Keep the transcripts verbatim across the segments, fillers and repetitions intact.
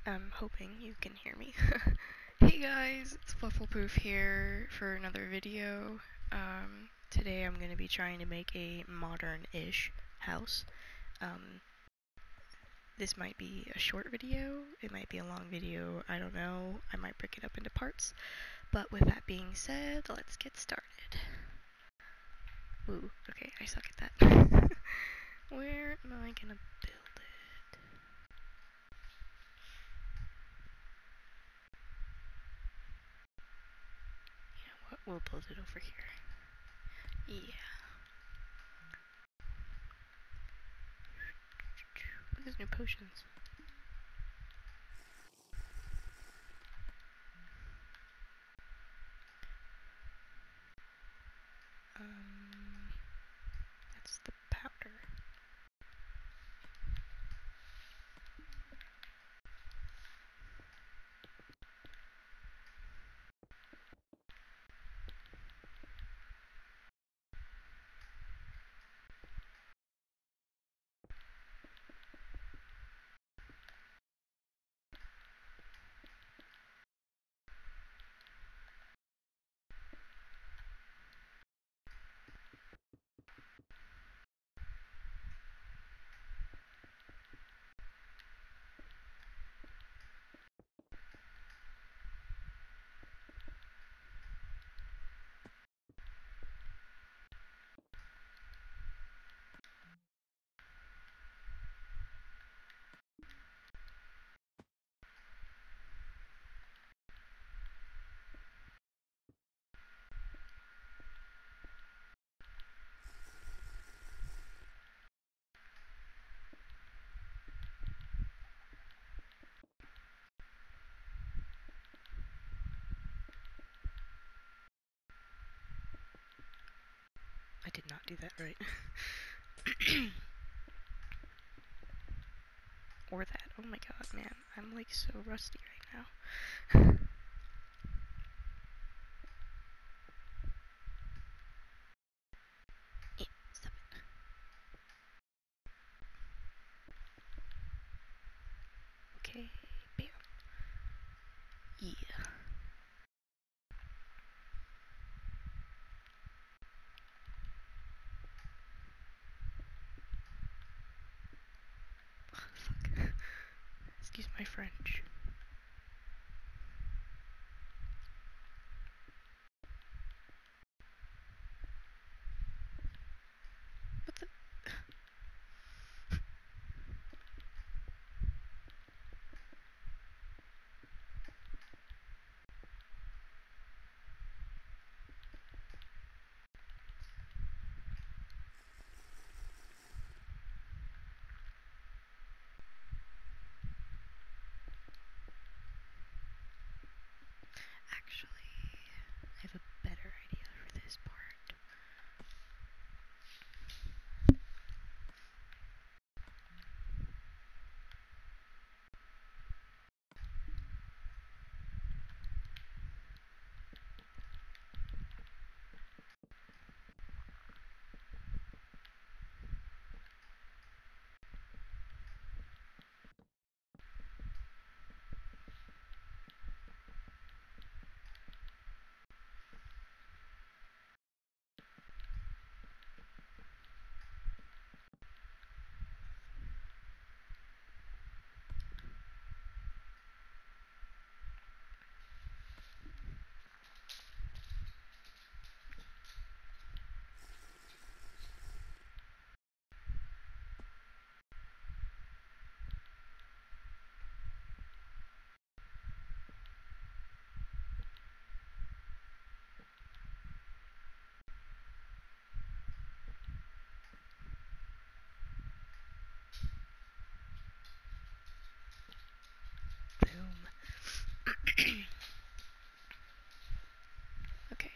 I'm hoping you can hear me. Hey guys, it's Flufflepoof here for another video. Um, today I'm going to be trying to make a modern-ish house. Um, this might be a short video, it might be a long video, I don't know. I might break it up into parts. But with that being said, let's get started. Ooh, okay, I suck at that. Where am I gonna build it? You know what, we'll build it over here. Yeah. Look at these new potions. Um, that's the powder. I did not do that right. Or that. Oh my god, man. I'm like so rusty right now. Eh, stop it. Okay, bam. Yeah. Fuck. Excuse my French. What the? Actually, I have a better idea for this part. Boom. Okay.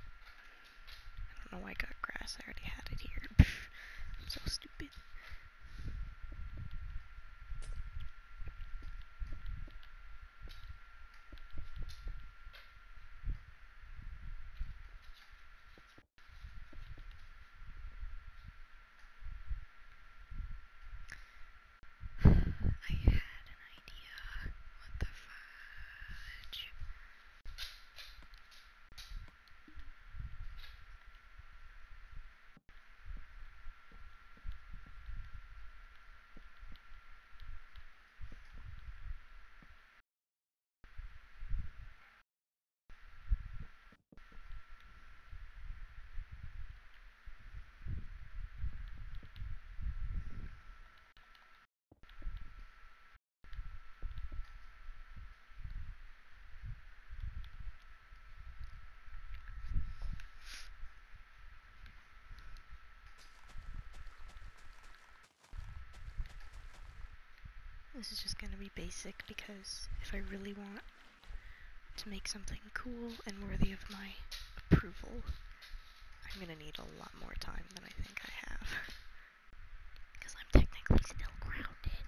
I don't know why I got grass. I already had it here. I'm so stupid. I had an idea. This is just gonna be basic because if I really want to make something cool and worthy of my approval, I'm gonna need a lot more time than I think I have. Because I'm technically still grounded.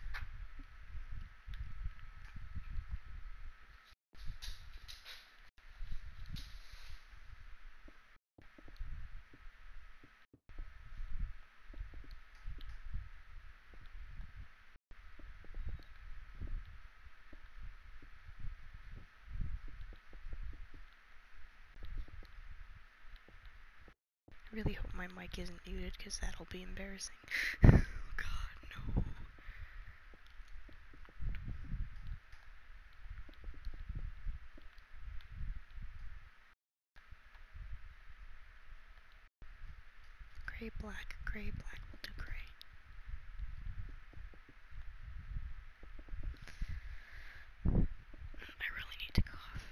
Really hope my mic isn't muted because that'll be embarrassing. Oh god, no. Gray, black, gray, black, we'll do gray. I really need to cough.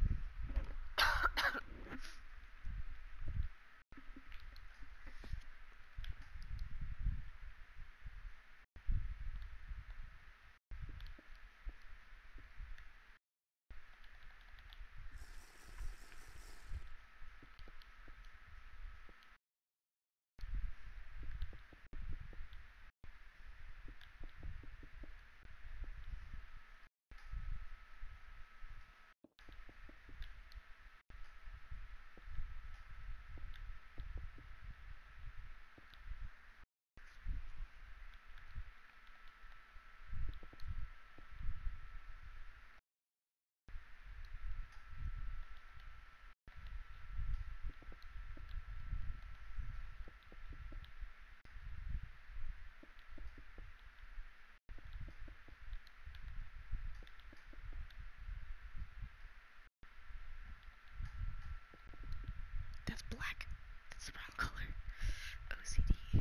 That's black. That's the wrong color. O C D.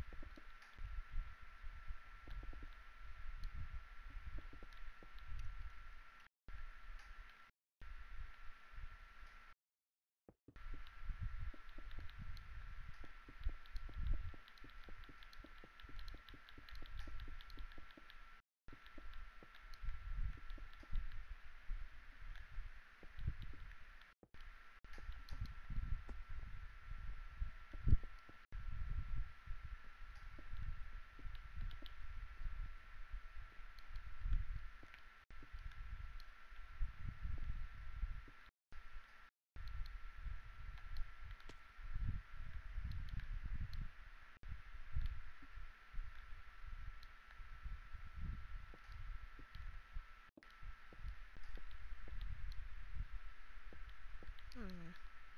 Hmm.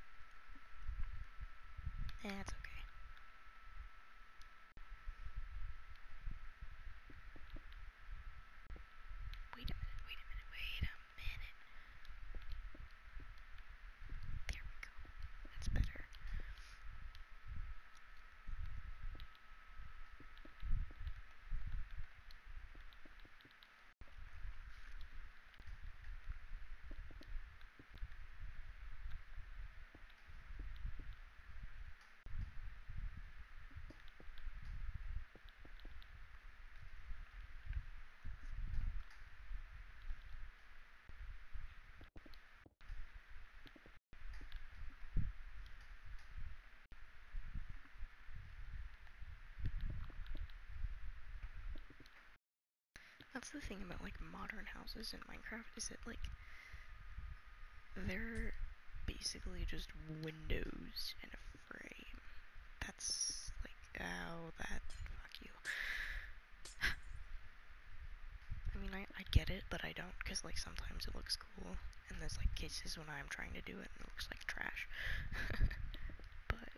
Yeah, it's okay. Wait a minute, wait a minute, wait a minute. There we go. That's better. That's the thing about like modern houses in Minecraft is that like they're basically just windows and a frame. That's like, ow, that, fuck you. I mean, I, I get it, but I don't, because like sometimes it looks cool, and there's like cases when I'm trying to do it and it looks like trash. But,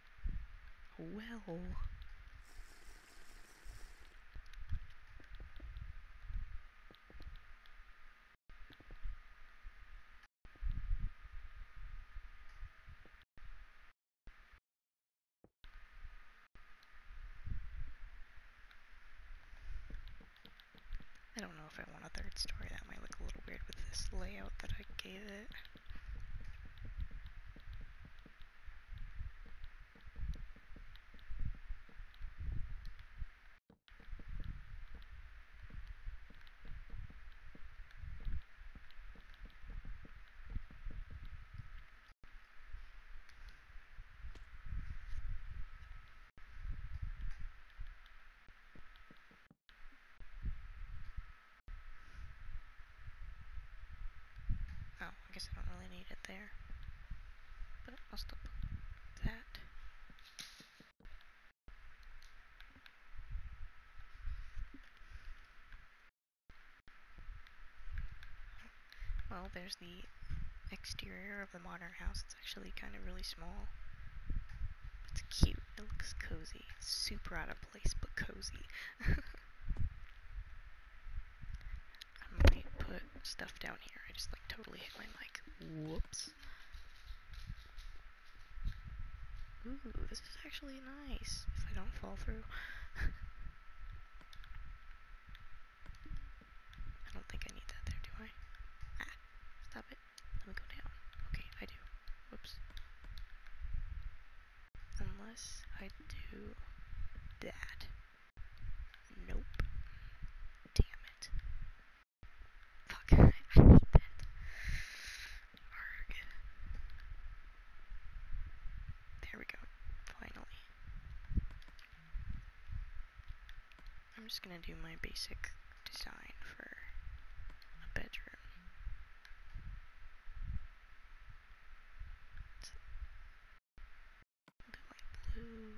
well. I don't know if I want a third story. That might look a little weird with this layout that I gave it. I guess I don't really need it there. But I'll still put that. Well, there's the exterior of the modern house. It's actually kind of really small. It's cute. It looks cozy. It's super out of place, but cozy. I might put stuff down here. I just like totally hit my mic. Whoops. Ooh, this is actually nice. If I don't fall through. I don't think I need that there, do I? Ah, stop it. Let me go down. Okay, I do. Whoops. Unless I do that. Nope. Damn it. Fuck. I hate that. Arrgh. There we go. Finally. I'm just gonna do my basic design for a bedroom. It's a bit like blue.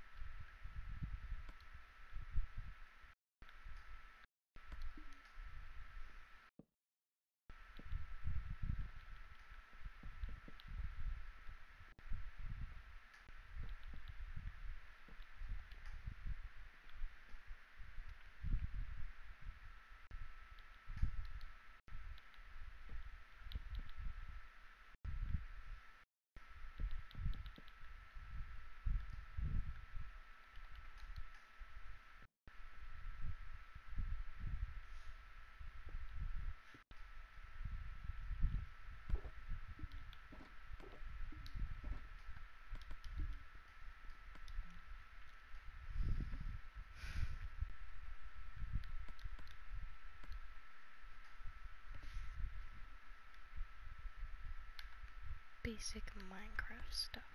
Basic Minecraft stuff.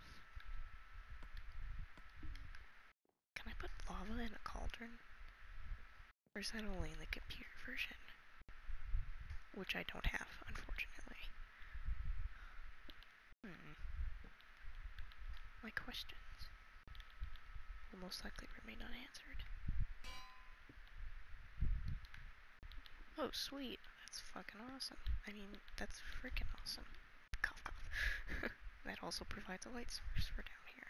Can I put lava in a cauldron? Or is that only in the computer version? Which I don't have, unfortunately. Hmm. My questions will most likely remain unanswered. Oh, sweet. That's fucking awesome. I mean, that's freaking awesome. Cough, cough. That also provides a light source for down here.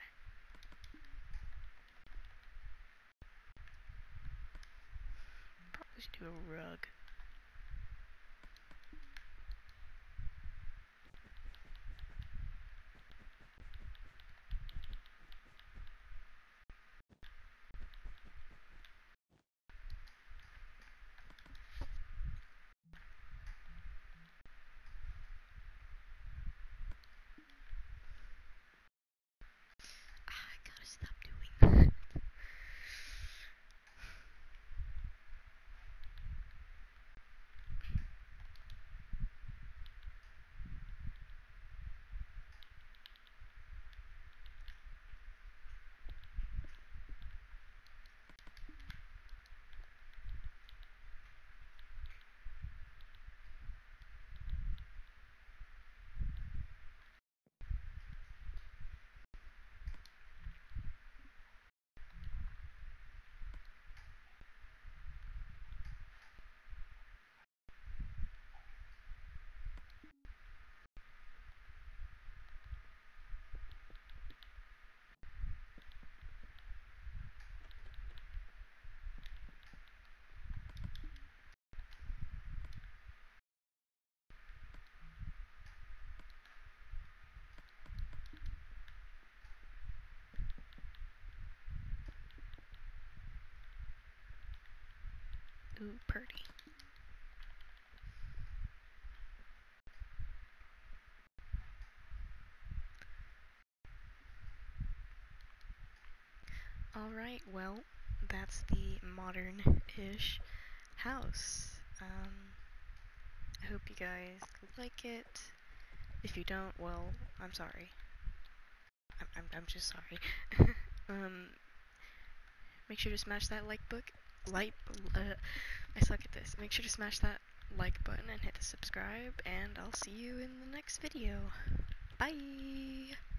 Probably should do a rug. Ah, I gotta stop doing that. Ooh, purty. Alright, well, that's the modern-ish house. Um, I hope you guys like it. If you don't, well, I'm sorry. I'm, I'm, I'm just sorry. um, make sure to smash that like book, like, uh, I suck at this. Make sure to smash that like button and hit the subscribe, and I'll see you in the next video. Bye!